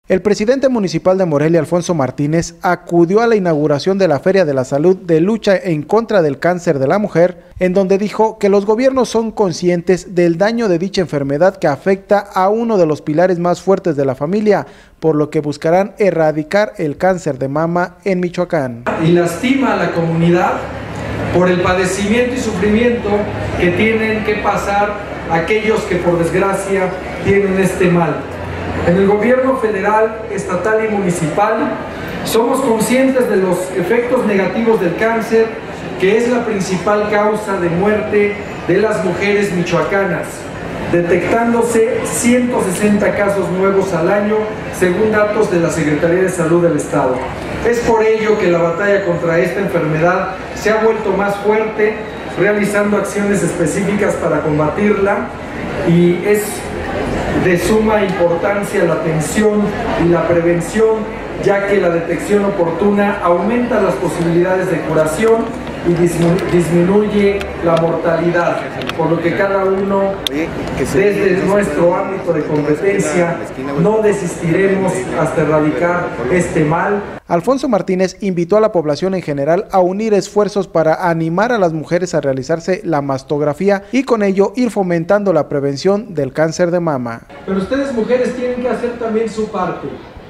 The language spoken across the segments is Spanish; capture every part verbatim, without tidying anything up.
El presidente municipal de Morelia, Alfonso Martínez, acudió a la inauguración de la Feria de la Salud de lucha en contra del cáncer de la mujer, en donde dijo que los gobiernos son conscientes del daño de dicha enfermedad que afecta a uno de los pilares más fuertes de la familia, por lo que buscarán erradicar el cáncer de mama en Michoacán. Y lastima a la comunidad por el padecimiento y sufrimiento que tienen que pasar aquellos que por desgracia tienen este mal. En el gobierno federal, estatal y municipal somos conscientes de los efectos negativos del cáncer, que es la principal causa de muerte de las mujeres michoacanas, detectándose ciento sesenta casos nuevos al año, según datos de la Secretaría de Salud del Estado. Es por ello que la batalla contra esta enfermedad se ha vuelto más fuerte, realizando acciones específicas para combatirla, y es de suma importancia la atención y la prevención, ya que la detección oportuna aumenta las posibilidades de curación y disminuye la mortalidad, por lo que cada uno, desde nuestro ámbito de competencia, no desistiremos hasta erradicar este mal. Alfonso Martínez invitó a la población en general a unir esfuerzos para animar a las mujeres a realizarse la mastografía y con ello ir fomentando la prevención del cáncer de mama. Pero ustedes, mujeres, tienen que hacer también su parte,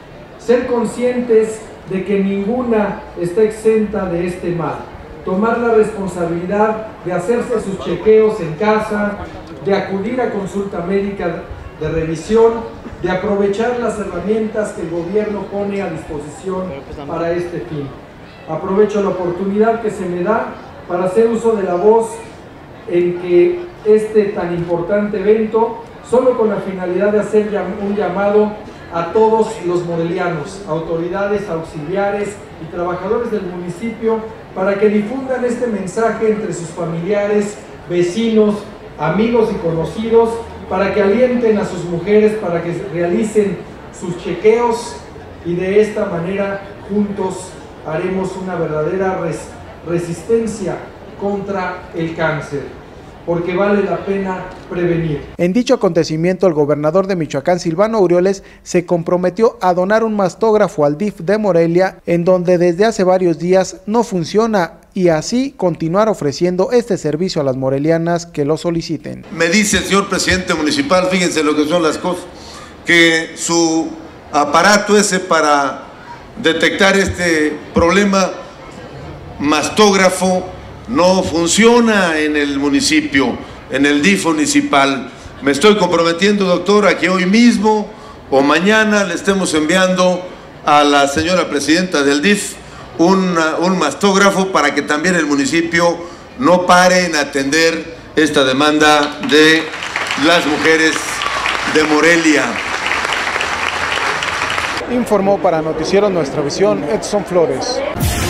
ser conscientes de que ninguna está exenta de este mal, tomar la responsabilidad de hacerse sus chequeos en casa, de acudir a consulta médica de revisión, de aprovechar las herramientas que el gobierno pone a disposición para este fin. Aprovecho la oportunidad que se me da para hacer uso de la voz en que este tan importante evento, solo con la finalidad de hacer un llamado a todos los morelianos, autoridades, auxiliares y trabajadores del municipio, para que difundan este mensaje entre sus familiares, vecinos, amigos y conocidos, para que alienten a sus mujeres para que realicen sus chequeos, y de esta manera juntos haremos una verdadera res resistencia contra el cáncer, porque vale la pena prevenir. En dicho acontecimiento, el gobernador de Michoacán, Silvano Aureoles, se comprometió a donar un mastógrafo al D I F de Morelia, en donde desde hace varios días no funciona, y así continuar ofreciendo este servicio a las morelianas que lo soliciten. Me dice el señor presidente municipal, fíjense lo que son las cosas, que su aparato ese para detectar este problema, mastógrafo, no funciona en el municipio, en el D I F municipal. Me estoy comprometiendo, doctor, a que hoy mismo o mañana le estemos enviando a la señora presidenta del D I F un, un mastógrafo, para que también el municipio no pare en atender esta demanda de las mujeres de Morelia. Informó para Noticiero Nuestra Visión Edson Flores.